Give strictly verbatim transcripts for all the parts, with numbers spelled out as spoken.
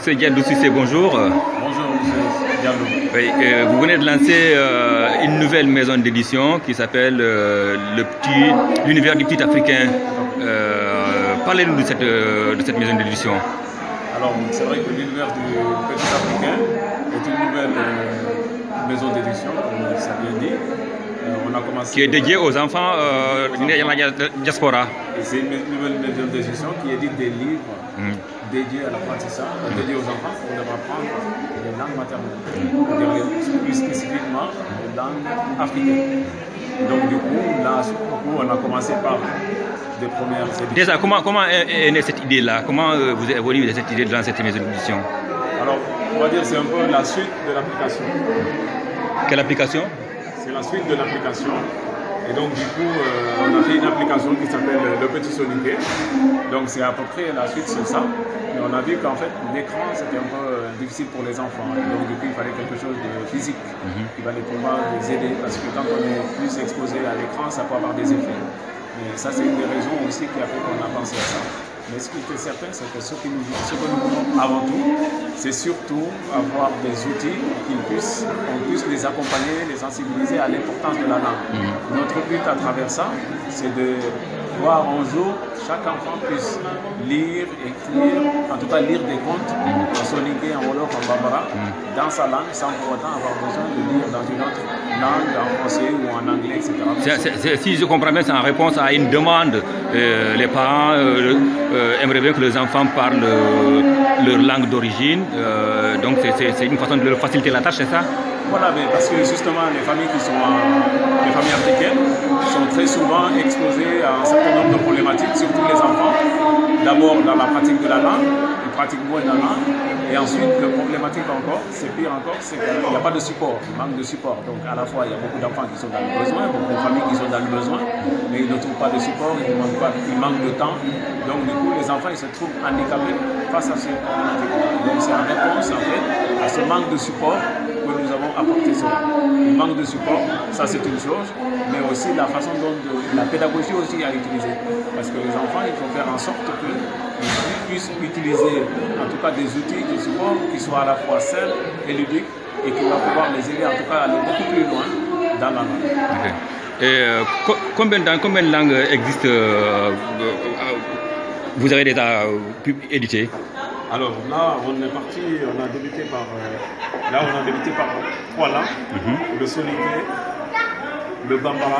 Professeur Diallo Cissé, bonjour. Bonjour, monsieur Diallo. Oui, euh, vous venez de lancer euh, une nouvelle maison d'édition qui s'appelle euh, le petit, l'univers du petit africain. Euh, Parlez-nous de cette, euh, de cette maison d'édition. Alors, c'est vrai que l'univers du petit africain est une nouvelle euh, maison d'édition, comme ça vient dit. Euh, on a commencé qui est dédiée aux enfants euh, de la diaspora. Et c'est une nouvelle maison d'édition qui édite des livres mmh. dédiés à l'apprentissage, mmh. dédiés aux enfants pour leur apprendre les langues maternelles, mmh. plus spécifiquement les langues africaines. Donc, du coup, là, on a commencé par des premières éditions. Déjà, comment, comment est, est née cette idée-là? Comment euh, vous avez évolué de cette idée dans cette maison d'édition? Alors, on va dire que c'est un peu la suite de l'application. Quelle application? C'est la suite de l'application. Et donc, du coup, euh, on a fait une application qui s'appelle Le Petit Soniqué. Donc, c'est à peu près la suite sur ça. Mais on a vu qu'en fait, l'écran, c'était un peu euh, difficile pour les enfants. Et donc, du coup, il fallait quelque chose de physique mm-hmm. qui va les pouvoir les aider. Parce que quand on est plus exposé à l'écran, ça peut avoir des effets. Et ça, c'est une des raisons aussi qui a fait qu'on a pensé à ça. Mais ce qui était certain, c'est que ce, qui nous, ce que nous voulons avant tout, c'est surtout avoir des outils qui puissent, qu'on puisse les accompagner, les sensibiliser à l'importance de la langue. Mmh. Notre but à travers ça, c'est de voir un jour chaque enfant puisse lire, écrire, en tout cas lire des contes, mmh. en soniqué, en wolof, en bambara, mmh. dans sa langue, sans pour autant avoir besoin de lire dans une autre langue, en français ou en anglais, et cetera. C'est, c'est, c'est, si je comprends bien, c'est en réponse à une demande. Euh, les parents euh, euh, aimeraient bien que les enfants parlent euh, leur langue d'origine. Euh, donc c'est une façon de leur faciliter la tâche, c'est ça? Voilà, mais parce que justement, les familles qui sont euh, les familles africaines sont très souvent exposées à un certain nombre de problématiques, surtout les enfants. D'abord dans la pratique de la langue, ils pratiquent moins la langue. Et ensuite, la problématique encore, c'est pire encore, c'est qu'il n'y a pas de support, il manque de support. Donc à la fois, il y a beaucoup d'enfants qui sont dans le besoin, beaucoup de familles qui sont dans le besoin, mais ils ne trouvent pas de support, ils manquent, pas, ils manquent de temps. Donc du coup, les enfants, ils se trouvent handicapés face à ces problématiques. Donc c'est en réponse en fait à ce manque de support que nous avons apporté cela. Le manque de support, ça c'est une chose, mais aussi la façon dont de, la pédagogie aussi à utiliser. Parce que les enfants, il faut faire en sorte qu'ils puissent utiliser en tout cas des outils de support qui soient à la fois simples et ludiques et qui vont pouvoir les aider en tout cas à aller beaucoup plus loin dans la langue. Okay. Et euh, co combien, dans combien de langues existent euh, euh, vous avez déjà pu éditer? Alors là, on est parti, on a débuté par, euh, là on a débuté par trois langues, mm-hmm. le soniqué, le bambara,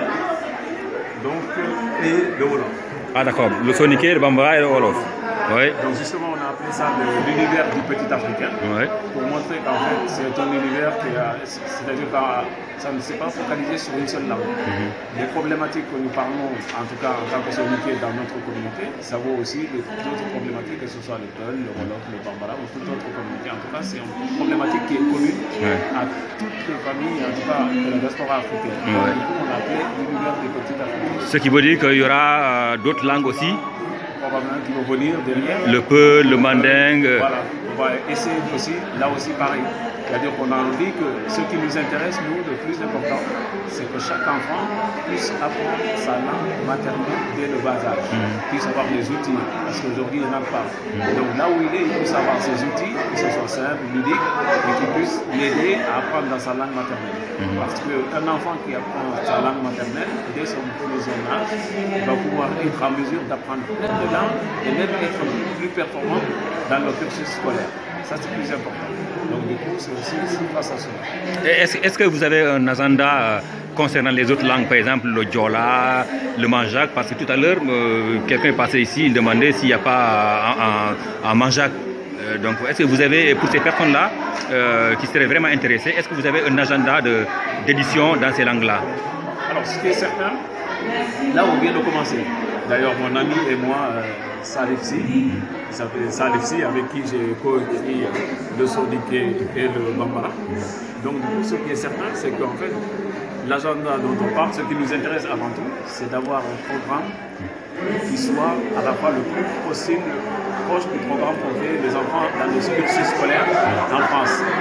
donc, et le wolof. Ah d'accord, le soniqué, le bambara et le wolof. Ouais. Donc justement, on a appelé ça l'univers du petit africain, ouais. pour montrer qu'en fait, c'est un univers qui a, c'est-à-dire que ça ne s'est pas focalisé sur une seule langue. Mm-hmm. Les problématiques que nous parlons, en tout cas en tant que soniqué dans notre communauté, ça vaut aussi d'autres problématiques, que ce soit le peul, le wolof, le bambara ou toute autre communauté. En tout cas, c'est une problématique qui est commune ouais. à toutes les familles, en tout cas de la diaspora africaine. Ouais. Du coup, on a appelé l'univers du petit africain. Ce qui veut dire qu'il y aura euh, d'autres langues aussi? Probablement qui vont venir derrière. Le peul, le mandingue. Voilà, on va essayer aussi, là aussi pareil. C'est-à-dire qu'on a envie que ce qui nous intéresse, nous, le plus important, c'est que chaque enfant puisse apprendre sa langue maternelle dès le bas âge, mmh. puisse avoir des outils, parce qu'aujourd'hui, il n'en a pas. Mmh. Donc là où il est, il puisse avoir ses outils, que ce soit simple, ludique, et qui puisse l'aider à apprendre dans sa langue maternelle. Mmh. Parce qu'un enfant qui apprend sa langue maternelle, dès son plus jeune âge, va pouvoir être en mesure d'apprendre plein de langues et même être plus performant dans le cursus scolaire. Ça, c'est plus important. Donc, du coup, c'est aussi face à cela. Est-ce est-ce que vous avez un agenda euh, concernant les autres langues, par exemple le djola, le manjac? Parce que tout à l'heure, euh, quelqu'un est passé ici, il demandait s'il n'y a pas un, un, un manjac. Euh, donc, est-ce que vous avez, pour ces personnes-là, euh, qui seraient vraiment intéressées, est-ce que vous avez un agenda d'édition dans ces langues-là? Alors, ce qui est certain, là on vient de commencer. D'ailleurs, mon ami et moi, euh, Salif Si, il s'appelle Salif Si, avec qui j'ai coécrit le soniqué et le bambara. Donc, du coup, ce qui est certain, c'est qu'en fait, l'agenda dont on parle, ce qui nous intéresse avant tout, c'est d'avoir un programme qui soit à la fois le plus possible proche du programme qu'on fait les enfants dans les cursus scolaires en France. Dans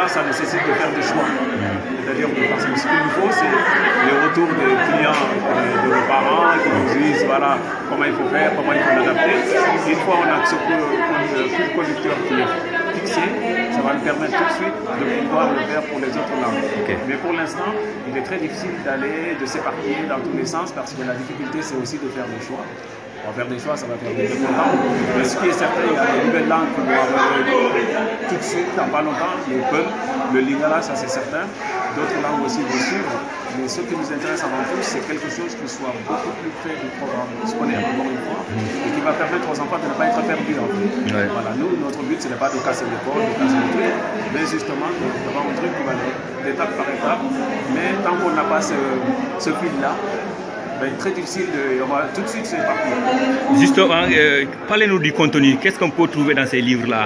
là, ça nécessite de faire des choix. C'est-à-dire que parce que ce qu'il nous faut, c'est les retours des clients, de, de nos parents qui nous disent voilà comment il faut faire, comment il faut l'adapter. Une fois on a ce fil conducteur qui est fixé, ça va nous permettre tout de suite de pouvoir le faire pour les autres langues. Okay. Mais pour l'instant, il est très difficile d'aller, de s'éparpiller dans tous les sens parce que la difficulté c'est aussi de faire des choix. On va faire des choix, ça va faire des programmes. Mais ce qui est certain, il y a des nouvelles langues qui vont arriver tout de suite, dans pas longtemps. Le Peul, le Lingala, ça c'est certain. D'autres langues aussi vont suivre. Mais ce qui nous intéresse avant tout, c'est quelque chose qui soit beaucoup plus près du programme scolaire, encore une fois, et qui va permettre aux enfants de ne pas être perdus. En fait. Ouais. Voilà, nous, notre but, ce n'est pas de casser l'école, de casser le truc, mais justement d'avoir un truc qui va aller d'étape par étape. Mais tant qu'on n'a pas ce, ce fil-là, ben, très difficile, de, on va tout de suite se partir. Justement, euh, parlez-nous du contenu. Qu'est-ce qu'on peut trouver dans ces livres-là?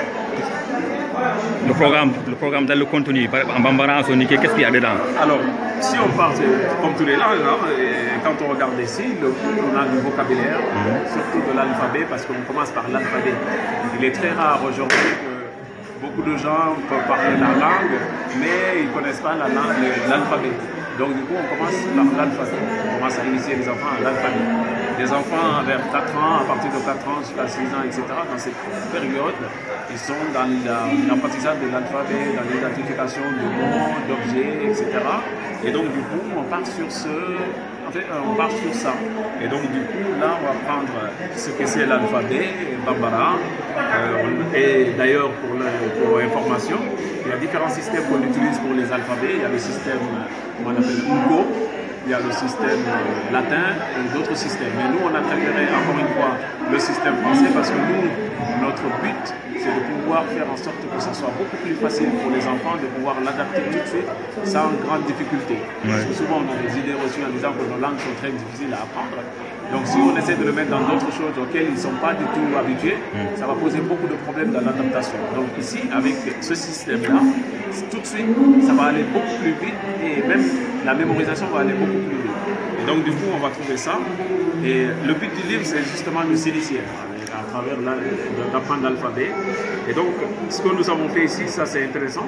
Le programme, le programme dans le contenu, en bambara, en sonique, qu'est-ce qu'il y a dedans? Alors, si on part, comme tous les langues, hein, et quand on regarde ici, le, on a du vocabulaire, mm-hmm. surtout de l'alphabet, parce qu'on commence par l'alphabet. Il est très rare aujourd'hui que beaucoup de gens peuvent parler la langue, mais ils ne connaissent pas l'alphabet. Donc du coup, on commence par l'alphabet. On commence à initier les enfants à l'alphabet. Les enfants vers quatre ans, à partir de quatre ans jusqu'à six ans, et cetera, dans cette période, ils sont dans l'apprentissage de l'alphabet, dans l'identification de mots, d'objets, et cetera. Et donc du coup, on part sur ce... En fait, on part sur ça. Et donc du coup, là, on va prendre ce que c'est l'alphabet, Bambara. Euh, et d'ailleurs, pour l'information, il y a différents systèmes qu'on utilise pour les alphabets. Il y a le système qu'on appelle Hugo, il y a le système latin et d'autres systèmes. Mais nous, on a préféré, encore une fois, le système français parce que nous, notre but, c'est de pouvoir faire en sorte que ça soit beaucoup plus facile pour les enfants de pouvoir l'adapter tout de suite sans grande difficulté. Ouais. Parce que souvent, on a des idées reçues en disant que nos langues sont très difficiles à apprendre. Donc si on essaie de le mettre dans d'autres choses auxquelles ils ne sont pas du tout habitués, mmh. ça va poser beaucoup de problèmes dans l'adaptation. Donc ici, avec ce système-là, tout de suite, ça va aller beaucoup plus vite et même la mémorisation va aller beaucoup plus vite. Et donc du coup, on va trouver ça. Et le but du livre, c'est justement de s'initier à travers d'apprendre l'alphabet. Et donc, ce que nous avons fait ici, ça c'est intéressant.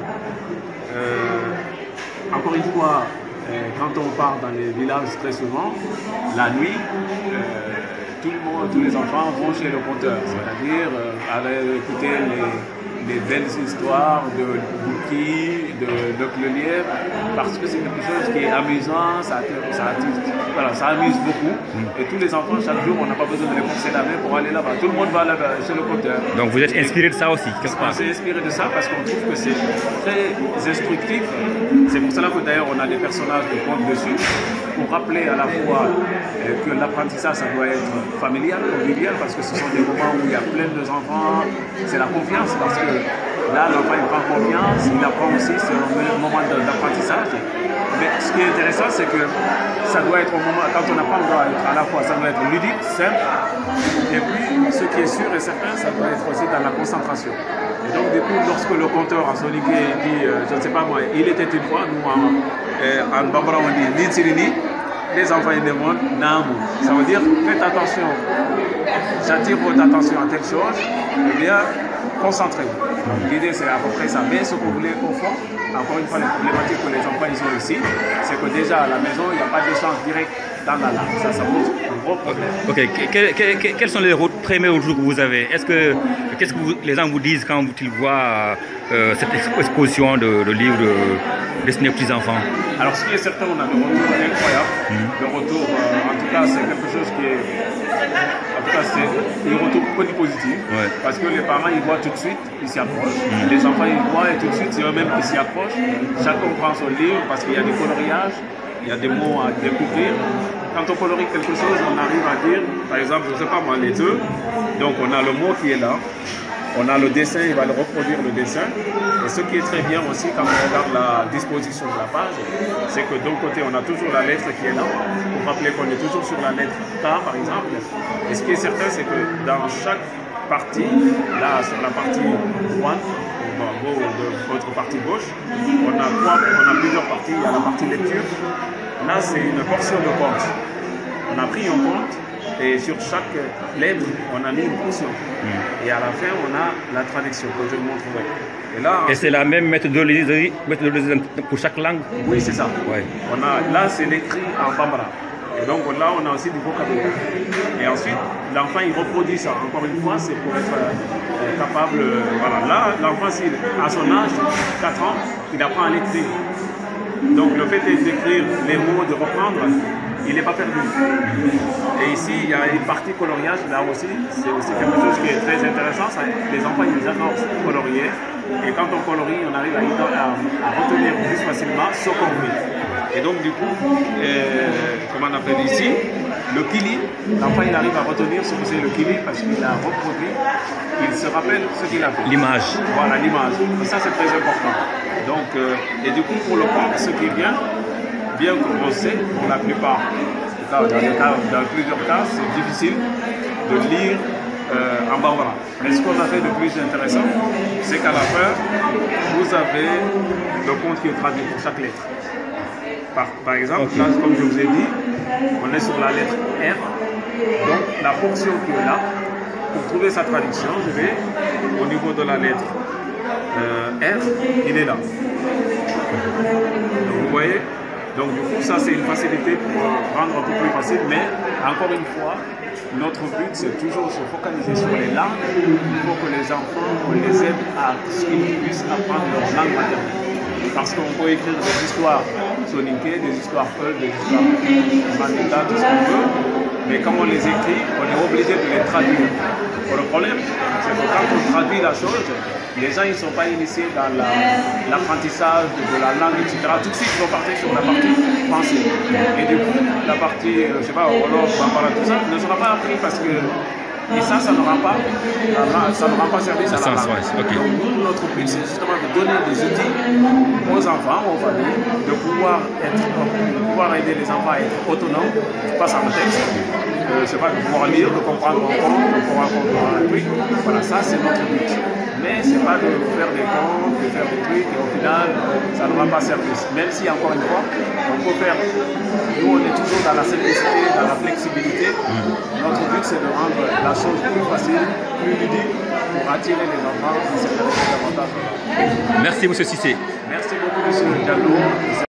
Euh, encore une fois, quand on part dans les villages très souvent, la nuit, euh, tout le monde, tous les enfants vont chez le conteur, c'est-à-dire euh, aller écouter les, les belles histoires de Bouki, de Doc le Lièvre, parce que c'est quelque chose qui est amusant, ça, ça, voilà, ça amuse beaucoup. Et tous les enfants, chaque jour, on n'a pas besoin de les forcer la main pour aller là-bas. Tout le monde va là chez le conteur. Donc vous êtes inspiré de ça aussi? On s'est inspiré de ça parce qu'on trouve que c'est très instructif. C'est pour cela que d'ailleurs on a des personnages de contes dessus, pour rappeler à la fois euh, que l'apprentissage ça doit être familial, convivial, parce que ce sont des moments où il y a plein d'enfants, c'est la confiance, parce que là l'enfant il prend confiance, il apprend aussi, c'est un moment d'apprentissage. Mais ce qui est intéressant, c'est que ça doit être au moment, quand on apprend, doit être à la fois, ça doit être ludique, simple, et puis ce qui est sûr et certain, ça doit être aussi dans la concentration. Et donc du coup, lorsque le conteur en soniqué dit, euh, je ne sais pas moi, il était une fois, nous en, euh, en bambara on dit Linsirini, les enfants ils demandent Namu. Ça veut dire, faites attention, j'attire votre attention à telle chose, et bien, concentrez-vous. L'idée c'est à peu près ça, mais ce que vous voulez au fond, encore une fois, les problématiques que les enfants ils ont ici, c'est que déjà à la maison, il n'y a pas d'échange direct dans la langue. Ça, ça pose un gros problème. Ok, que, que, que, quels sont les premiers jours que vous avez? Est-ce que, qu'est-ce que vous, les gens vous disent quand ils voient euh, cette exposition de, de livres de, destinés aux petits-enfants? Alors, ce qui est certain, on a des retours incroyables. Mm-hmm. Le retour, euh, en tout cas, c'est quelque chose qui est... En tout cas, c'est un retour que positif. Ouais. Parce que les parents, ils voient tout de suite, ils s'y approchent. Mm-hmm. Les enfants, ils voient et tout de suite, c'est eux-mêmes qui s'y approchent. Chacun prend son livre parce qu'il y a des coloriages, il y a des mots à découvrir. Quand on colorie quelque chose, on arrive à dire, par exemple, je ne sais pas moi, les œufs. Donc, on a le mot qui est là. On a le dessin, il va le reproduire le dessin. Et ce qui est très bien aussi quand on regarde la disposition de la page, c'est que d'un côté on a toujours la lettre qui est là, pour rappeler qu'on est toujours sur la lettre K par exemple. Et ce qui est certain, c'est que dans chaque partie, là sur la partie droite, de votre partie gauche, on a, trois, on a plusieurs parties. Il y a la partie lecture. Là c'est une portion de conte. On a pris un conte. Et sur chaque lettre, on a mis une portion. Mmh. Et à la fin, on a la traduction que je vous montrerai. Et, là, Et c'est la même méthodologie, méthodologie pour chaque langue? Oui, c'est ça. Ouais. On a, là, c'est l'écrit en bambara. Et donc là, on a aussi du vocabulaire. Et ensuite, l'enfant, il reproduit ça. Encore une fois, c'est pour être euh, capable... Euh, voilà. Là, l'enfant, à son âge, quatre ans, il apprend à l'écrire. Donc le fait d'écrire les mots, de reprendre, il n'est pas perdu. Et ici, il y a une partie coloriage, là aussi, c'est aussi quelque chose qui est très intéressant. Ça, les enfants, ils adorent colorier. Et quand on colorie, on arrive à, à, à retenir plus facilement ce qu'on vit. Et donc, du coup, euh, comment on appelle ici, le kili, l'enfant, il arrive à retenir ce que c'est le kili parce qu'il a reproduit, il se rappelle ce qu'il a fait. L'image. Voilà, l'image. Et ça, c'est très important. Donc, euh, et du coup, pour le conte, ce qui est bien, bien qu'on sait, pour la plupart, dans, cas, dans plusieurs cas, c'est difficile de lire euh, en bambara. Mais ce qu'on a fait de plus intéressant, c'est qu'à la fin, vous avez le conte qui est traduit pour chaque lettre. Par, par exemple, okay. Là, comme je vous ai dit, on est sur la lettre R. Donc, la portion qui est là, pour trouver sa traduction, je vais au niveau de la lettre euh, R, il est là. Donc, vous voyez, donc du coup, ça c'est une facilité pour rendre un peu plus facile, mais encore une fois, notre but c'est toujours se focaliser sur les langues. Il faut que les enfants, on les aide à ce qu'ils puissent apprendre leur langue maternelle. Parce qu'on peut écrire des histoires soninké, des histoires peul, des histoires mandinka, tout ce qu'on veut, mais quand on les écrit, on est obligé de les traduire. Bon, le problème, c'est que quand on traduit la chose, les gens ne sont pas initiés dans l'apprentissage la, de la langue, et cetera. Tout de suite, ils vont partir sur la partie française. Et du coup, la partie, je ne sais pas, Wolof, Bambara, tout ça, ne sera pas appris parce que. Et ça, ça ne rend pas, ça ne rend pas service à la langue. Okay. Donc nous, notre but, c'est justement de donner des outils aux enfants, aux familles, de pouvoir, être, de pouvoir aider les enfants à être autonomes face à un texte, euh, je sais pas, de pouvoir lire, de comprendre un conte, de pouvoir comprendre un truc. Voilà, ça c'est notre but. Mais ce n'est pas de faire des contes, de faire des trucs, et au final, ça ne rend pas service. Même si, encore une fois, on peut faire, nous on est toujours dans la simplicité, dans la flexibilité. Mm. Notre but c'est de rendre la chose plus facile, plus ludique, pour attirer les enfants et s'intéresser davantage. Merci, M. Cissé. Merci beaucoup, M. Diallo.